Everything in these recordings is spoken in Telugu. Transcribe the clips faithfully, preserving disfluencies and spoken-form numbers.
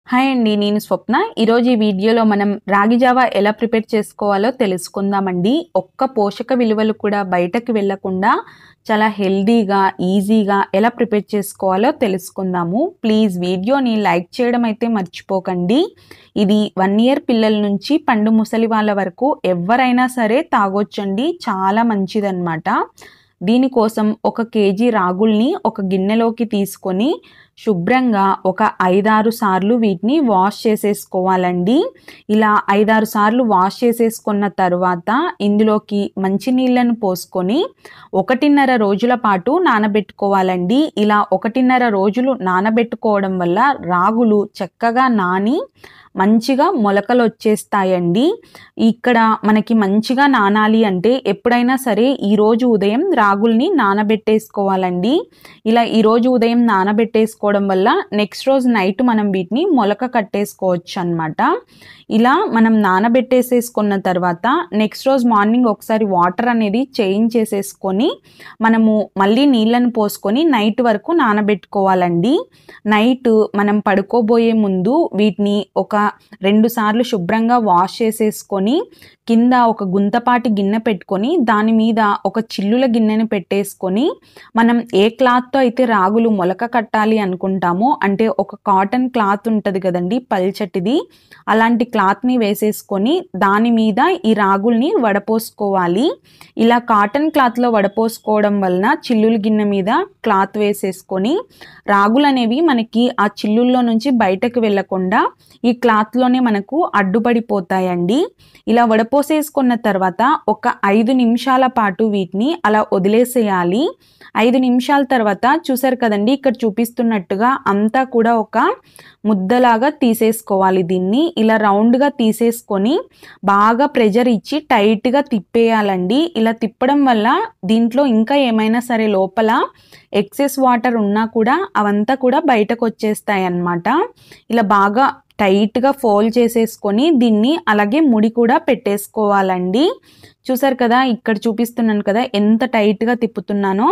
హాయ్ అండి, నేను స్వప్న. ఈరోజు ఈ వీడియోలో మనం రాగి జావా ఎలా ప్రిపేర్ చేసుకోవాలో తెలుసుకుందామండి. ఒక్క పోషక విలువలు కూడా బయటకు వెళ్ళకుండా చాలా హెల్దీగా, ఈజీగా ఎలా ప్రిపేర్ చేసుకోవాలో తెలుసుకుందాము. ప్లీజ్ వీడియోని లైక్ చేయడం అయితే మర్చిపోకండి. ఇది వన్ ఇయర్ పిల్లల నుంచి పండు ముసలి వాళ్ళ వరకు ఎవరైనా సరే తాగొచ్చండి. చాలా మంచిదన్నమాట. దీనికోసం ఒక కేజీ రాగుల్ని ఒక గిన్నెలోకి తీసుకొని శుభ్రంగా ఒక ఐదారు సార్లు వీటిని వాష్ చేసేసుకోవాలండి. ఇలా ఐదారు సార్లు వాష్ చేసేసుకున్న తర్వాత ఇందులోకి మంచినీళ్ళను పోసుకొని ఒకటిన్నర రోజుల పాటు నానబెట్టుకోవాలండి. ఇలా ఒకటిన్నర రోజులు నానబెట్టుకోవడం వల్ల రాగులు చక్కగా నాని మంచిగా మొలకలు వచ్చేస్తాయండి. ఇక్కడ మనకి మంచిగా నానాలి అంటే ఎప్పుడైనా సరే ఈరోజు ఉదయం రాగుల్ని నానబెట్టేసుకోవాలండి. ఇలా ఈరోజు ఉదయం నానబెట్టేసుకోవడం వల్ల నెక్స్ట్ రోజు నైట్ మనం వీటిని మొలక కట్టేసుకోవచ్చు అన్నమాట. ఇలా మనం నానబెట్టేసేసుకున్న తర్వాత నెక్స్ట్ రోజు మార్నింగ్ ఒకసారి వాటర్ అనేది చేంజ్ చేసేసుకొని మనము మళ్ళీ నీళ్ళను పోసుకొని నైట్ వరకు నానబెట్టుకోవాలండి. నైట్ మనం పడుకోబోయే ముందు వీటిని ఒక రెండు సార్లు శుభ్రంగా వాష్ చేసేసుకొని కింద ఒక గుంతపాటి గిన్నె పెట్టుకొని దాని మీద ఒక చిల్లుల గిన్నెను పెట్టేసుకొని మనం ఏ క్లాత్తో అయితే రాగులు మొలక కట్టాలి అనుకుంటామో, అంటే ఒక కాటన్ క్లాత్ ఉంటుంది కదండి పల్చటిది, అలాంటి క్లాత్ని వేసేసుకొని దాని మీద ఈ రాగుల్ని వడపోసుకోవాలి. ఇలా కాటన్ క్లాత్లో వడపోసుకోవడం వలన చిల్లుల గిన్నె మీద క్లాత్ వేసేసుకొని రాగులు అనేవి మనకి ఆ చిల్లుల్లో నుంచి బయటకు వెళ్ళకుండా ఈ క్లాత్లోనే మనకు అడ్డుపడిపోతాయండి. ఇలా వడపోసేసుకున్న తర్వాత ఒక ఐదు నిమిషాల పాటు వీటిని అలా వదిలేసేయాలి. ఐదు నిమిషాల తర్వాత చూసారు కదండి, ఇక్కడ చూపిస్తున్నట్టుగా అంతా కూడా ఒక ముద్దలాగా తీసేసుకోవాలి. దీన్ని ఇలా రౌండ్గా తీసేసుకొని బాగా ప్రెజర్ ఇచ్చి టైట్గా తిప్పేయాలండి. ఇలా తిప్పడం వల్ల దీంట్లో ఇంకా ఏమైనా సరే లోపల ఎక్సెస్ వాటర్ ఉన్నా కూడా అవంతా కూడా బయటకు వచ్చేస్తాయి అన్నమాట. ఇలా బాగా టైట్గా ఫోల్డ్ చేసేసుకొని దీన్ని అలాగే ముడి కూడా పెట్టేసుకోవాలండి. చూసారు కదా, ఇక్కడ చూపిస్తున్నాను కదా ఎంత టైట్గా తిప్పుతున్నానో.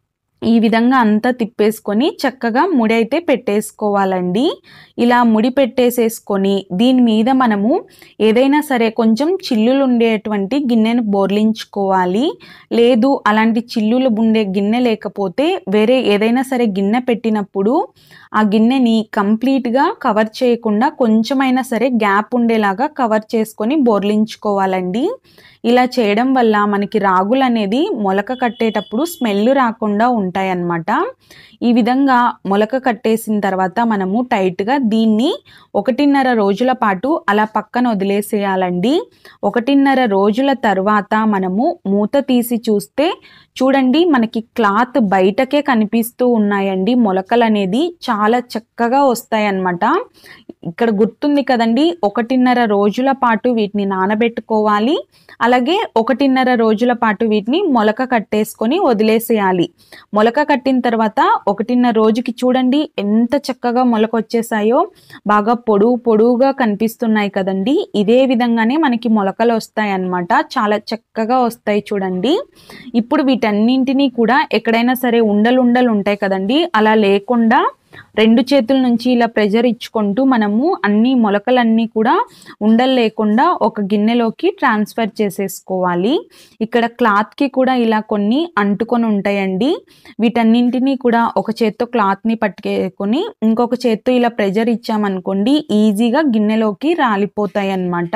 ఈ విధంగా అంతా తిప్పేసుకొని చక్కగా ముడి అయితే పెట్టేసుకోవాలండి. ఇలా ముడి పెట్టేసేసుకొని దీని మీద మనము ఏదైనా సరే కొంచెం చిల్లులు ఉండేటువంటి గిన్నెను బోర్లించుకోవాలి. లేదు అలాంటి చిల్లులు ఉండే గిన్నె లేకపోతే వేరే ఏదైనా సరే గిన్నె పెట్టినప్పుడు ఆ గిన్నెని కంప్లీట్గా కవర్ చేయకుండా కొంచెమైనా సరే గ్యాప్ ఉండేలాగా కవర్ చేసుకొని బోర్లించుకోవాలండి. ఇలా చేయడం వల్ల మనకి రాగులు అనేది మొలక కట్టేటప్పుడు స్మెల్ రాకుండా ఉంటాయి అన్నమాట. ఈ విధంగా మొలక కట్టేసిన తర్వాత మనము టైట్గా దీన్ని ఒకటిన్నర రోజుల పాటు అలా పక్కన వదిలేసేయాలండి. ఒకటిన్నర రోజుల తర్వాత మనము మూత తీసి చూస్తే చూడండి మనకి క్లాత్ బయటకే కనిపిస్తూ ఉన్నాయండి. మొలకలు అనేది చాలా చక్కగా వస్తాయి అన్నమాట. ఇక్కడ గుర్తుంది కదండి, ఒకటిన్నర రోజుల పాటు వీటిని నానబెట్టుకోవాలి. అలాగే ఒకటిన్నర రోజుల పాటు వీటిని మొలక కట్టేసుకొని వదిలేసేయాలి. మొలక కట్టిన తర్వాత ఒకటిన్నర రోజుకి చూడండి ఎంత చక్కగా మొలక వచ్చేసాయో, బాగా పొడుగు పొడుగుగా కనిపిస్తున్నాయి కదండి. ఇదే విధంగానే మనకి మొలకలు వస్తాయి అన్నమాట. చాలా చక్కగా వస్తాయి చూడండి. ఇప్పుడు వీటన్నింటినీ కూడా ఎక్కడైనా సరే ఉండలు ఉండలు ఉంటాయి కదండి, అలా లేకుండా రెండు చేతుల నుంచి ఇలా ప్రెజర్ ఇచ్చుకుంటూ మనము అన్ని మొలకలన్నీ కూడా ఉండలు లేకుండా ఒక గిన్నెలోకి ట్రాన్స్ఫర్ చేసేసుకోవాలి. ఇక్కడ క్లాత్కి కూడా ఇలా కొన్ని అంటుకొని ఉంటాయండి. వీటన్నింటినీ కూడా ఒక చేత్తో క్లాత్ని పట్టుకొని ఇంకొక చేత్తో ఇలా ప్రెజర్ ఇచ్చామనుకోండి ఈజీగా గిన్నెలోకి రాలిపోతాయి అన్నమాట.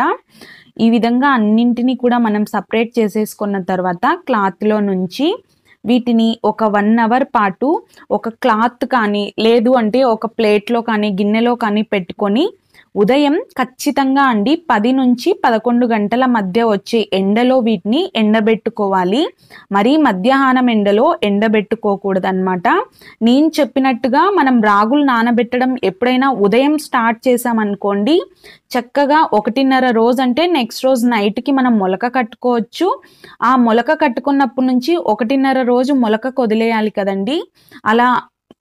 ఈ విధంగా అన్నింటినీ కూడా మనం సపరేట్ చేసేసుకున్న తర్వాత క్లాత్లో నుంచి వీటిని ఒక వన్ అవర్ పాటు ఒక క్లాత్ కానీ లేదు అంటే ఒక ప్లేట్లో కానీ గిన్నెలో కానీ పెట్టుకొని ఉదయం ఖచ్చితంగా అండి పది నుంచి పదకొండు గంటల మధ్య వచ్చే ఎండలో వీటిని ఎండబెట్టుకోవాలి. మరీ మధ్యాహ్నం ఎండలో ఎండబెట్టుకోకూడదు అన్నమాట. నేను చెప్పినట్టుగా మనం రాగులు నానబెట్టడం ఎప్పుడైనా ఉదయం స్టార్ట్ చేసామనుకోండి, చక్కగా ఒకటిన్నర రోజు అంటే నెక్స్ట్ రోజు నైట్కి మనం మొలక కట్టుకోవచ్చు. ఆ మొలక కట్టుకున్నప్పటి నుంచి ఒకటిన్నర రోజు మొలకకు వదిలేయాలి కదండి. అలా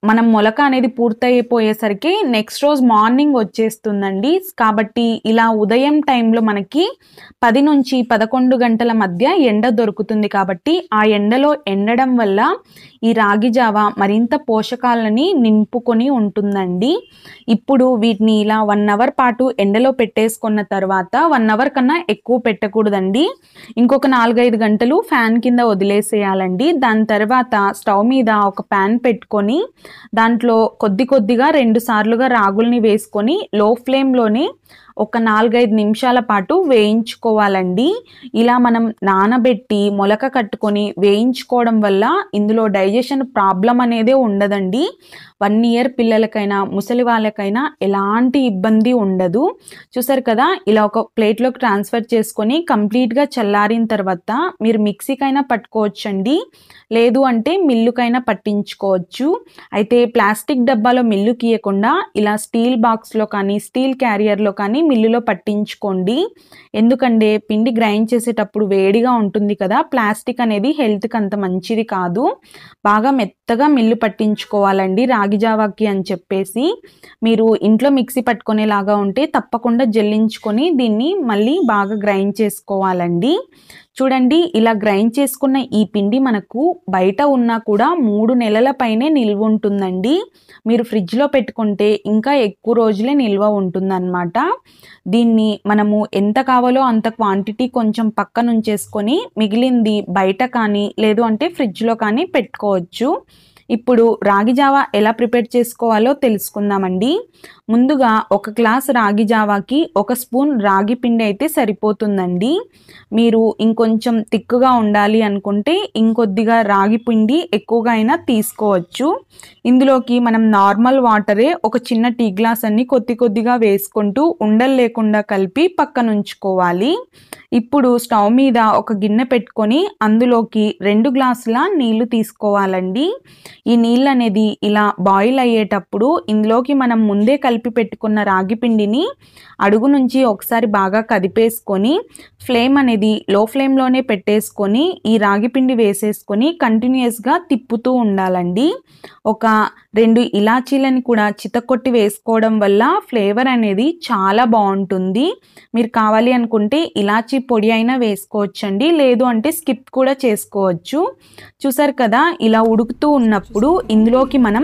మనం మొలక అనేది పూర్తయిపోయేసరికి నెక్స్ట్ రోజు మార్నింగ్ వచ్చేస్తుందండి. కాబట్టి ఇలా ఉదయం టైంలో మనకి పది నుంచి పదకొండు గంటల మధ్య ఎండ దొరుకుతుంది. కాబట్టి ఆ ఎండలో ఎండడం వల్ల ఈ రాగి జావ మరింత పోషకాలని నింపుకొని ఉంటుందండి. ఇప్పుడు వీటిని ఇలా వన్ అవర్ పాటు ఎండలో పెట్టేసుకున్న తర్వాత వన్ అవర్ కన్నా ఎక్కువ పెట్టకూడదండి. ఇంకొక నాలుగైదు గంటలు ఫ్యాన్ కింద వదిలేసేయాలండి. దాని తర్వాత స్టవ్ మీద ఒక ప్యాన్ పెట్టుకొని దాంట్లో కొద్ది కొద్దిగా రెండు సార్లుగా రాగుల్ని వేసుకొని లో ఫ్లేమ్లోనే ఒక నాలుగైదు నిమిషాల పాటు వేయించుకోవాలండి. ఇలా మనం నానబెట్టి మొలక కట్టుకొని వేయించుకోవడం వల్ల ఇందులో డైజెషన్ ప్రాబ్లం అనేదే ఉండదండి. వన్ ఇయర్ పిల్లలకైనా ముసలి వాళ్ళకైనా ఎలాంటి ఇబ్బంది ఉండదు. చూసారు కదా, ఇలా ఒక ప్లేట్లోకి ట్రాన్స్ఫర్ చేసుకొని కంప్లీట్గా చల్లారిన తర్వాత మీరు మిక్సీకైనా పట్టుకోవచ్చండి, లేదు అంటే మిల్లుకైనా పట్టించుకోవచ్చు. అయితే ప్లాస్టిక్ డబ్బాలో మిల్లు కీయకుండా ఇలా స్టీల్ బాక్స్లో కానీ స్టీల్ క్యారియర్లో కానీ మిల్లులో పట్టించుకోండి. ఎందుకంటే పిండి గ్రైండ్ చేసేటప్పుడు వేడిగా ఉంటుంది కదా, ప్లాస్టిక్ అనేది హెల్త్కి అంత మంచిది కాదు. బాగా మెత్తగా మిల్లు పట్టించుకోవాలండి రాగి జావాకి అని చెప్పేసి. మీరు ఇంట్లో మిక్సీ పట్టుకునేలాగా ఉంటే తప్పకుండా జల్లించుకొని దీన్ని మళ్ళీ బాగా గ్రైండ్ చేసుకోవాలండి. చూడండి, ఇలా గ్రైండ్ చేసుకున్న ఈ పిండి మనకు బయట ఉన్నా కూడా మూడు నెలల పైనే నిల్వ ఉంటుందండి. మీరు ఫ్రిడ్జ్లో పెట్టుకుంటే ఇంకా ఎక్కువ రోజులే నిల్వ ఉంటుందన్నమాట. దీన్ని మనము ఎంత కావాలో అంత క్వాంటిటీ కొంచెం పక్కన ఉంచేసుకొని మిగిలింది బయట కానీ లేదు అంటే ఫ్రిడ్జ్లో కానీ పెట్టుకోవచ్చు. ఇప్పుడు రాగి జావా ఎలా ప్రిపేర్ చేసుకోవాలో తెలుసుకుందామండి. ముందుగా ఒక గ్లాస్ రాగి జావాకి ఒక స్పూన్ రాగి పిండి అయితే సరిపోతుందండి. మీరు ఇంకొంచెం తిక్కుగా ఉండాలి అనుకుంటే ఇంకొద్దిగా రాగి పిండి ఎక్కువగా అయినా తీసుకోవచ్చు. ఇందులోకి మనం నార్మల్ వాటరే ఒక చిన్న టీ గ్లాస్ అన్ని కొద్ది కొద్దిగా వేసుకుంటూ ఉండలు లేకుండా కలిపి పక్కన ఉంచుకోవాలి. ఇప్పుడు స్టవ్ మీద ఒక గిన్నె పెట్టుకొని అందులోకి రెండు గ్లాసుల నీళ్లు తీసుకోవాలండి. ఈ నీళ్ళు అనేది ఇలా బాయిల్ అయ్యేటప్పుడు ఇందులోకి మనం ముందే కలిపి పెట్టుకున్న రాగి పిండిని అడుగు నుంచి ఒకసారి బాగా కదిపేసుకొని ఫ్లేమ్ అనేది లో ఫ్లేమ్లోనే పెట్టేసుకొని ఈ రాగి పిండి వేసేసుకొని కంటిన్యూస్గా తిప్పుతూ ఉండాలండి. ఒక రెండు ఇలాచీలను కూడా చితకొట్టి వేసుకోవడం వల్ల ఫ్లేవర్ అనేది చాలా బాగుంటుంది. మీరు కావాలి అనుకుంటే ఇలాచీ పొడి అయినా వేసుకోవచ్చండి, లేదు అంటే స్కిప్ కూడా చేసుకోవచ్చు. చూసారు కదా, ఇలా ఉడుకుతూ ఉన్నప్పుడు ఇందులోకి మనం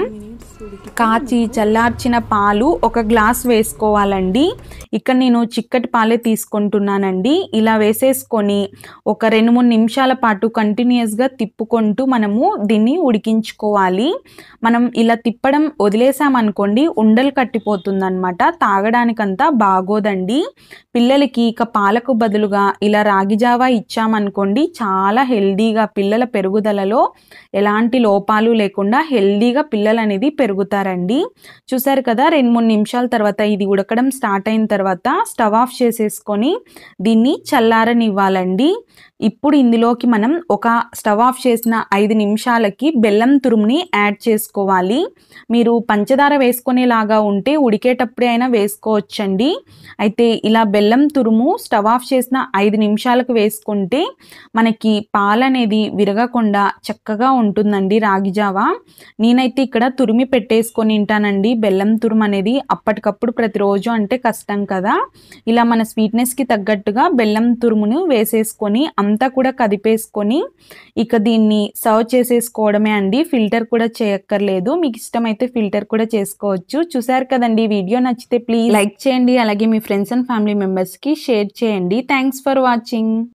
కాచి చల్లార్చిన పాలు ఒక గ్లాస్ వేసుకోవాలండి. ఇక్కడ నేను చిక్కటి పాలే తీసుకుంటున్నానండి. ఇలా వేసేసుకొని ఒక రెండు మూడు నిమిషాల పాటు కంటిన్యూస్గా తిప్పుకుంటూ మనము దీన్ని ఉడికించుకోవాలి. మనం ఇలా తిప్పడం వదిలేసామనుకోండి ఉండలు కట్టిపోతుంది అనమాట, తాగడానికంతా బాగోదండి. పిల్లలకి ఇక పాలకు బదులుగా ఇలా రాగి జావా ఇచ్చామనుకోండి చాలా హెల్దీగా పిల్లల పెరుగుదలలో ఎలాంటి లోపాలు లేకుండా హెల్దీగా పిల్లలు అనేది పెరుగుతారండి. చూసారు కదా, రెండు మూడు నిమిషాల తర్వాత ఇది ఉడకడం స్టార్ట్ అయిన తర్వాత స్టవ్ ఆఫ్ చేసేసుకొని దీన్ని చల్లారనివ్వాలండి. ఇప్పుడు ఇందులోకి మనం ఒక స్టవ్ ఆఫ్ చేసిన ఐదు నిమిషాలకి బెల్లం తురుముని యాడ్ చేసుకోవాలి. మీరు పంచదార వేసుకునేలాగా ఉంటే ఉడికేటప్పుడే అయినా వేసుకోవచ్చండి. అయితే ఇలా బెల్లం తురుము స్టవ్ ఆఫ్ చేసిన ఐదు నిమిషాలకు వేసుకుంటే మనకి పాలు అనేది విరగకుండా చక్కగా ఉంటుందండి రాగి జావా. నేనైతే ఇక్కడ తురిమి పెట్టేసుకొని తింటానండి బెల్లం తురుము అనేది. అప్పటికప్పుడు ప్రతిరోజు అంటే కష్టం కదా, ఇలా మన స్వీట్నెస్కి తగ్గట్టుగా బెల్లం తురుమును వేసేసుకొని అంతా కూడా కదిపేసుకొని ఇక దీన్ని సర్వ్ చేసేసుకోవడమే అండి. ఫిల్టర్ కూడా చేయక్కర్లేదు, మీకు ఇష్టమైతే ఫిల్టర్ కూడా చేసుకోవచ్చు. చూసారు కదండి, వీడియో నచ్చితే ప్లీజ్ లైక్ చేయండి, అలాగే మీ ఫ్రెండ్స్ అండ్ ఫ్యామిలీ మెంబర్స్కి షేర్ చేయండి. Thanks for watching.